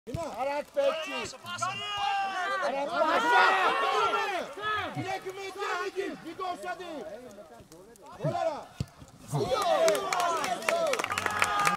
Arat peci. Arat peci. Direkt mi? Direkt mi? Bir gol şadi. Olara.